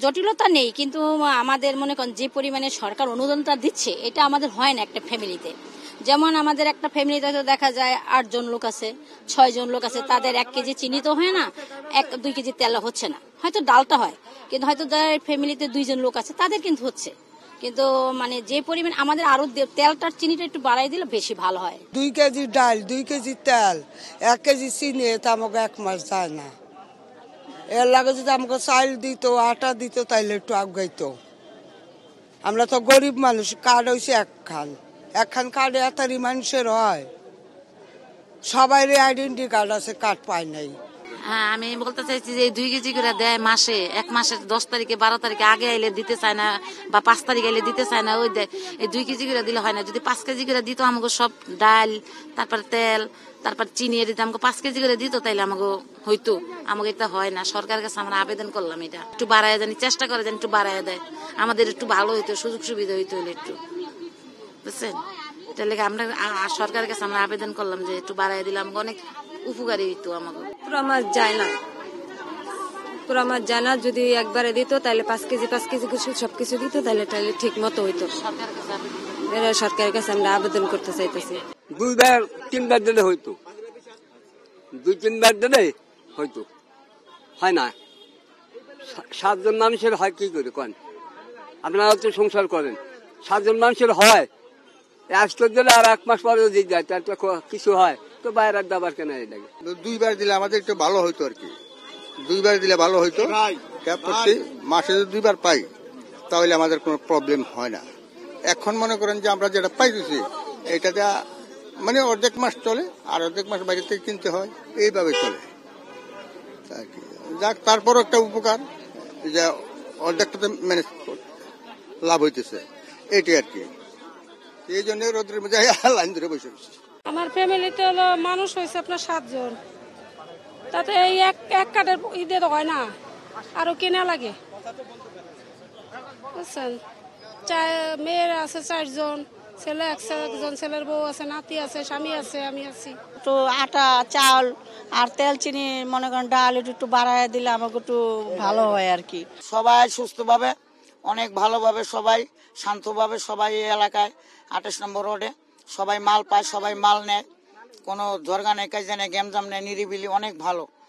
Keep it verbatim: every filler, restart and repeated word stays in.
জটিলতা নেই, কিন্তু আমাদের মনে করেন যে পরিমাণে সরকার অনুদানটা দিচ্ছে এটা আমাদের হয় না একটা ফ্যামিলিতে। যেমন আমাদের একটা ফ্যামিলিতে দেখা যায় আট জন লোক আছে, ছয় জন লোক আছে, তাদের এক কেজি চিনি তো হয় না, এক দুই কেজি তেল হচ্ছে না, হয়তো ডালটা হয়, কিন্তু হয়তো যাদের ফ্যামিলিতে দুইজন লোক আছে তাদের কিন্তু হচ্ছে। কিন্তু মানে যে পরিমাণ আমাদের আরো তেলটার চিনিটা একটু বাড়াই দিলে বেশি ভালো হয়। দুই কেজি ডাল, দুই কেজি তেল, এক কেজি চিনি, এটা আমাকে এক মাস যায় না। এর লাগে যদি আমাকে চাল দিত, আটা দিত, তাইলে একটু আগাইতো। আমরা তো গরিব মানুষ, কার্ড হয়েছে একখান, একখান কার্ডে এতারি মানুষের হয়, সবাই আইডেন্টি কার্ড আছে, কার্ড পায় নাই। হ্যাঁ, আমি বলতে চাইছি যে দুই কেজি করে দেয় মাসে, এক মাসের দশ তারিখে বারো তারিখে আগে আইলে দিতে চায় না, বা পাঁচ তারিখে আইলে দিতে চায় না, ওই দেয়। এই দুই কেজি করে দিলে হয় না। যদি পাঁচ কেজি করে দিত আমাকে সব ডাল, তারপর তেল, তারপর চিনি দিত, আমাকে পাঁচ কেজি করে দিত, তাইলে আমাকে হইতো। আমাকে এটা হয় না। সরকারের কাছে আমরা আবেদন করলাম এটা একটু বাড়ায় জানি, চেষ্টা করে জানি একটু বাড়ায় দেয়, আমাদের একটু ভালো হইতো, সুযোগ সুবিধা হইতো হলে একটু, বুঝছেন? এটা লেগে আমরা সরকারের কাছে আমরা আবেদন করলাম যে একটু বাড়ায় দিলে আমাকে অনেক উপকারী হইতো। আমাকে পুরা মাছ যায় না, পুরা মাছ যায় না। যদি একবারে দিত তাহলে পাঁচ কেজি পাঁচ কেজি সবকিছু দিত, তাহলে তাহলে ঠিক মতো হইতো। সরকারের কাছে আমরা আবেদন করতে চাইতেছি। দুইবার তিনবার দিলে হইতো, দুই তিনবার দিলে হইতো, হয় না। সাতজন মানুষের হয় কি করে কন? আপনারা তো সংসার করেন, সাতজন মানুষের হয়, একশো দিলে আর এক মাস পরে দিয়ে যায়, তার তো কিছু হয় তো বাইরের দাবার কেনা লাগে। দুইবার দিলে আমাদের একটু ভালো হইতো আর কি, দুইবার দিলে ভালো হইতো। মাসে যদি দুইবার পাই তাহলে আমাদের কোনো প্রবলেম হয় না। এখন মনে করেন যে আমরা যেটা পাইতেছি এটাতে মানে অর্ধেক মাস চলে, আর অর্ধেক মাস বাইরে থেকে কিনতে হয়, এইভাবে চলে। যাক, তারপর একটা উপকার যে অর্ধেকটাতে ম্যানেজ লাভ হইতেছে, এটাই আর কি। এই জন্য রোদের মধ্যে লাইন ধরে বসে বসে। আমার ফ্যামিলিতে হলো মানুষ হয়েছে আপনার সাতজন, তাতে এই এক এক কার্ডের ঈদে তো হয় না, আরো কেনা লাগে, বুঝছেন? মেয়ের আছে চারজন, ছেলে একজন, ছেলের বউ আছে, নাতি আছে, স্বামী আছে, আমি আছি। তো আটা, চাল আর তেল, চিনি মনে করেন ডাল একটু একটু বাড়ায় দিলে আমাকে একটু ভালো হয় আর কি। সবাই সুস্থভাবে, অনেক ভালোভাবে, সবাই শান্তভাবে, সবাই এই এলাকায় আঠাশ নম্বর রোডে সবাই মাল পায়, সবাই মাল নেয়, কোনো দরকার নেই, কাজে নেই, গ্যামজাম নেই, নিরিবিলি, অনেক ভালো।